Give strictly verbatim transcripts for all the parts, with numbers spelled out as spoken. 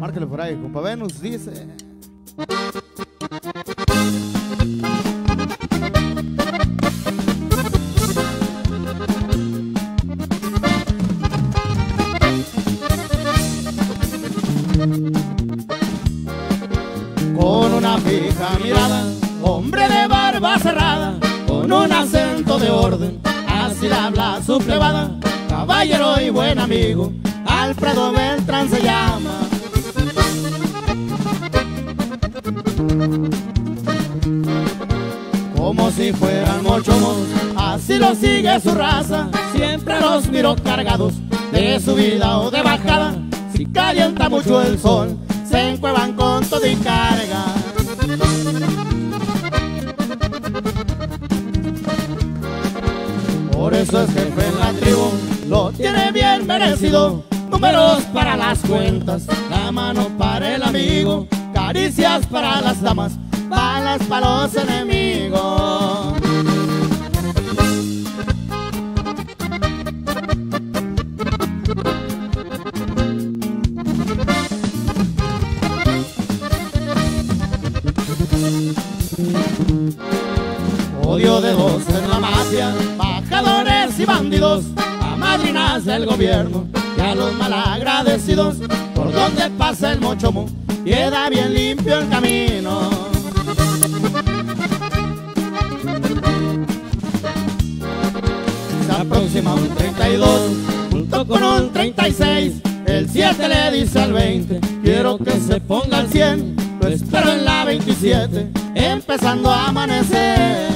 Márcale por ahí, compa Venus, dice. Con una fija mirada, hombre de barba cerrada, con un acento de orden, así le habla su plebada. Caballero y buen amigo, Alfredo Beltrán se llama. Como si fueran mochomos, así lo sigue su raza. Siempre los miro cargados de subida o de bajada. Si calienta mucho el sol, se encuevan con todo y carga. Por eso es jefe en la tribu, lo tiene bien merecido. Números para las cuentas, la mano para el amigo, caricias para las damas, balas para los enemigos. Odio de dos en la mafia, bajadores y bandidos, a madrinas del gobierno y a los malagradecidos. Por donde pasa el mochomo, queda bien limpio el camino. Se aproxima un treinta y dos, junto con un treinta y seis. El siete le dice al veinte, quiero que se ponga al cien. Lo espero en la veintisiete, empezando a amanecer.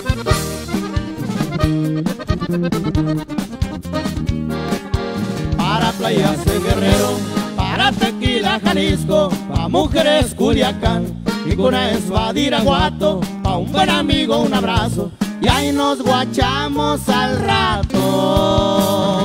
Para playas de Guerrero, para Tequila, Jalisco, pa' mujeres Culiacán y con Badiraguato, pa' un buen amigo un abrazo y ahí nos guachamos al rato.